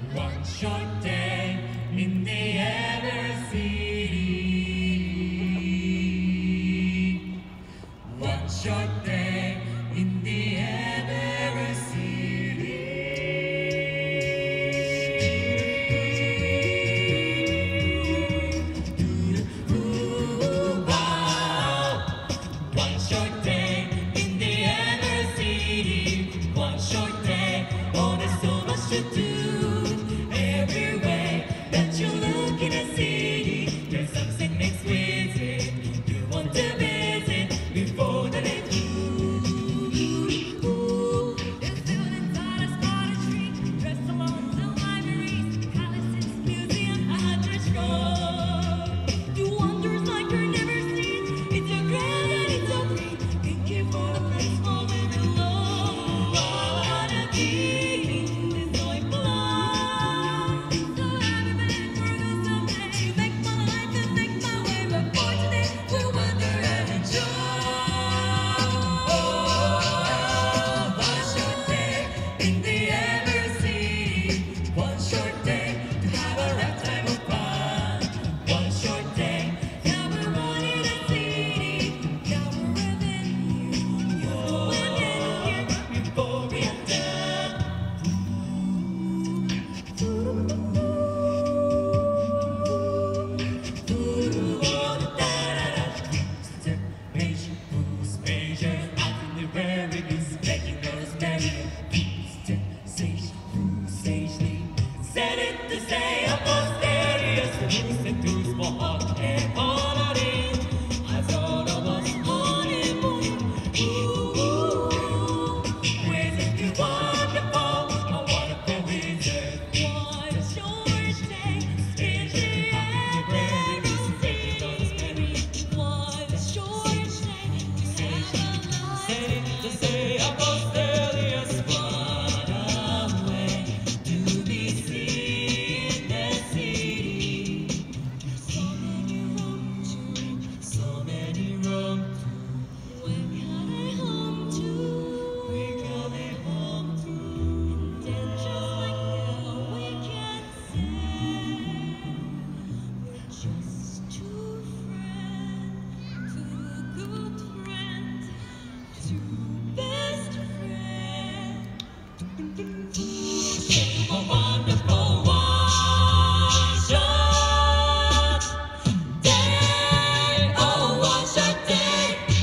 One short day in the ever city. One short day in the ever city. Ooh, wow. One short day in the ever city. One short day, oh, there's so much to do. Everywhere that you look in a city, there's something exquisite you want to visit before the day through. There's buildings on a Scottish street, restaurants and libraries, palaces, museums, and restaurants. Do wonders like you've never seen. It's so grand and it's so green. Thank you for the place where we belong. I wanna be in this joy belong. So happy for the someday. You make my life and make my way. But for today, we'll wonder and enjoy. One short day in the ever city. One short day to have a lifetime of fun. One short day, yeah, we're one in a city. Yeah, we're within you. You're within here before we are done. Set it to say a posterius, who's the tools for hot and honoring. As all of us honeymoon. Ooh, wizard, you wonderful, a wonderful wizard. What a short day in the ever city. What a short day to have a life. Set it to say a posterius, what a way to be seen in the city. So many wrongs to, so many wrongs to. We're coming home to, we're coming home to. And just like now we can say, we're just two friends, two good friends, two best friends. A wonderful one short day, oh, one short day.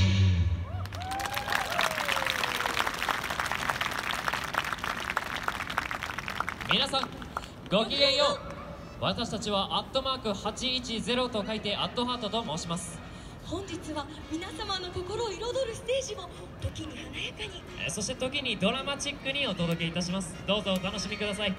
皆さんごきげんよう。私たちはアットマーク810と書いてアットハートと申します。 本日は皆様の心を彩るステージを時に華やかに、 そして時にドラマチックにお届けいたします。どうぞお楽しみください。 1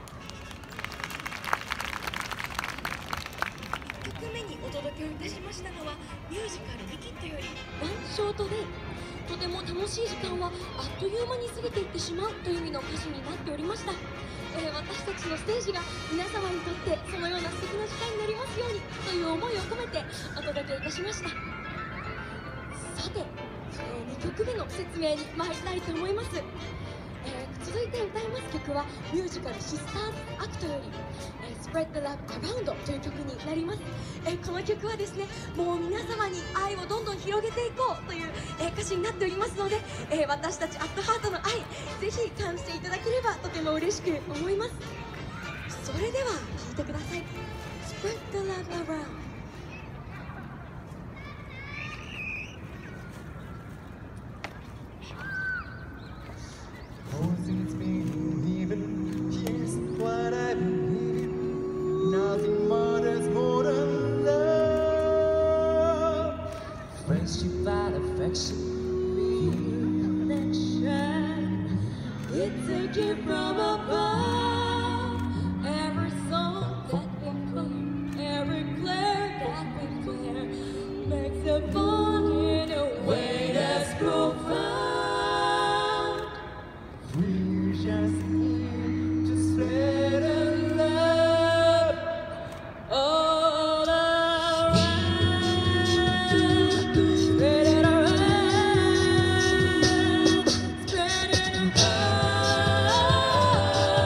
曲目にお届けをいたしましたのはミュージカル「リキッド」より「ワンショートデイ」。とても楽しい時間はあっという間に過ぎていってしまうという意味の歌詞になっておりました。私たちのステージが皆様にとってそのような素敵な時間になりますようにという思いを込めてお届けいたしました。さて、2曲目の説明に参りたいと思います。続いて歌います曲はミュージカル「シスターズ・アクト」より「Spread the Love Around」という曲になります。この曲はですね、もう皆様に愛をどんどん広げていこうという歌詞になっておりますので、私たちアットハートの愛、ぜひ感じていただければとても嬉しく思います。それでは聴いてください。Spread the love around。 It's been even, here's what I've been. Nothing matters more than love. Friendship and affection, connection. It's a gift from above. Every song that we play, every prayer that we clear, makes a bond in a way that's profound. we're just here to spread a love. All around, spread it around, spread it around.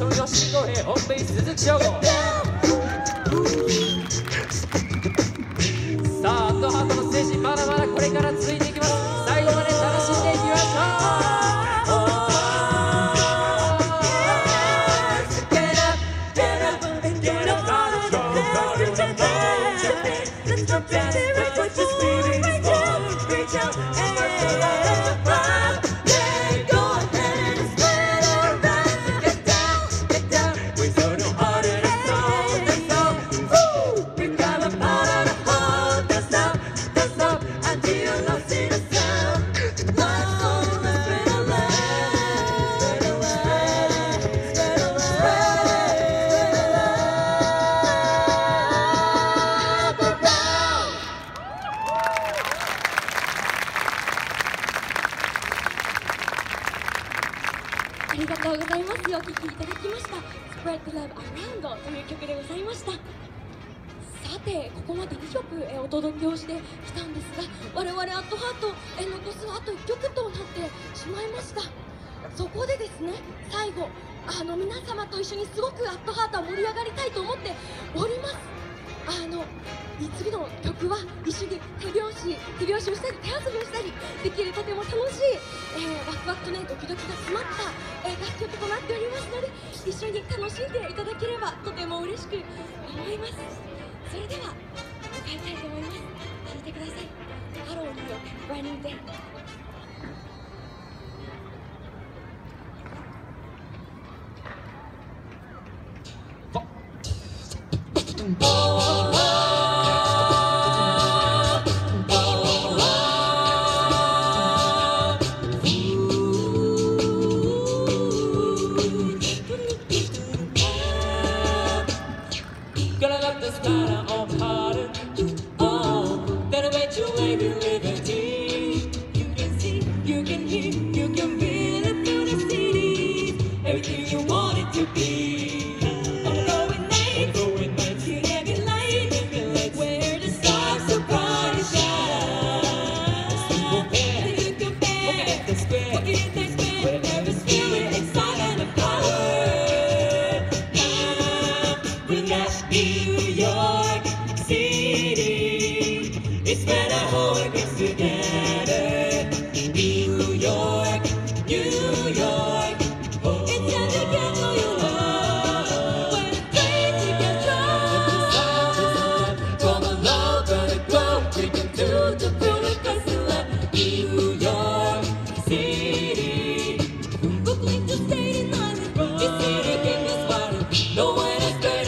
所よしごへ本ベース鈴木翔吾。さあアットハートのステージまだまだこれから続いていきます。最後まで楽しんでいきましょう。 ありがとうございます。お聴きいただきました Spread the Love Around という曲でございました。さてここまで2曲お届けをしてきたんですが、我々アットハート残すはあと1曲となってしまいました。そこでですね、最後皆様と一緒にすごくアットハートは盛り上がりたいと思っております。次の曲は一緒に手拍子をしたり手遊びをしたりできるとても楽しい、ワクワクとねドキドキが詰まった、楽曲となっておりますので、一緒に楽しんでいただければとても嬉しく思います。それでは歌いたいと思います。聴いてください。ハローニーよ Brand New Day。 Gonna let this matter on harder. Oh, that'll make you live your liberty. You can see, you can hear, you can feel it through the city. Everything you want it to be. On glowing nights, you heavy light, where the stars so bright and shine. You compare, forget the square, where the spirit inside and the power. New York City, it's where the whole world gets together. New York, New York, it's time to get who you are. When the trains get dry, from all over the globe, we can do the beautiful love. New York City, Brooklyn to Staten Island, this city keeps us wild. No one has better.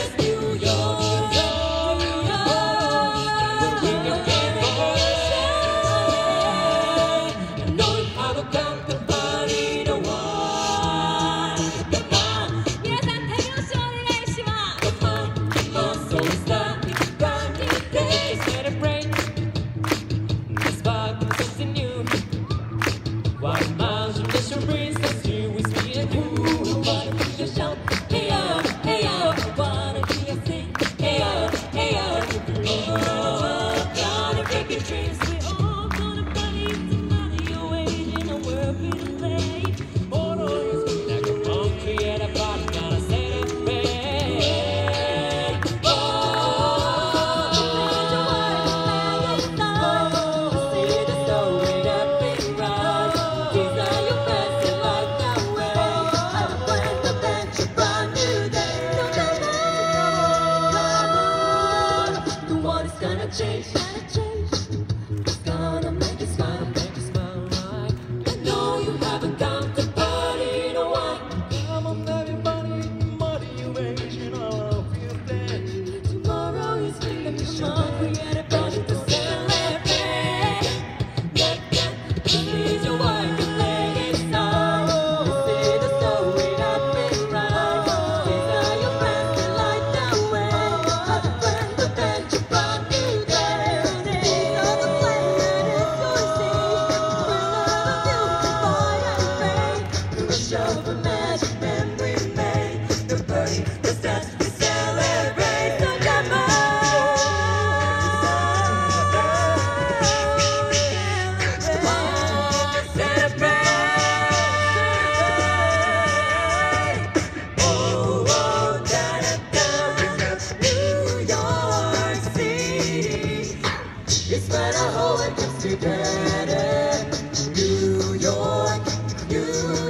Change, it's gonna make you smile, right? I know you haven't come to party in a while. Come on, everybody, motivation, all of you play. Tomorrow is free, come on, create a party to celebrate. This is your wife, you play it song. You see the story up and right. These are your friends that light the way. Other friends that bend you from you. Of a magic memory made the party that's dance we celebrate. So come on, celebrate. Oh.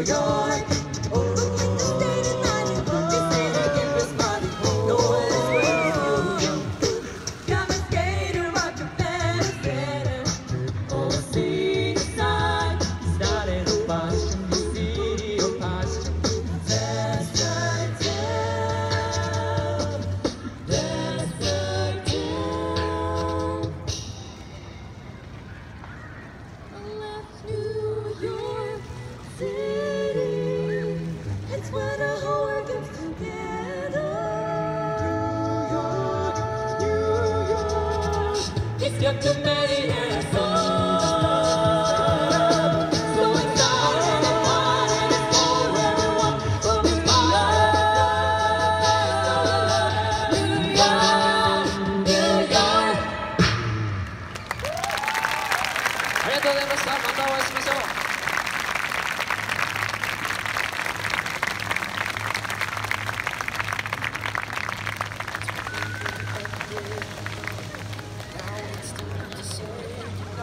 York. But when the state of mind is good, they say they give us money. No one's waiting. Come and skate and rock a better. Oh, see the sign. Started a passion, the city of passion. That's the town. That's the town. I left New York City. It's where the whole world comes together. New York. It's got too many assholes. So it's not any fun and it's for everyone. But we love New York, New York. ありがとうございました。またお会いしましょ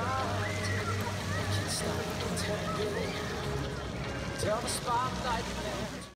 う。Till the spotlight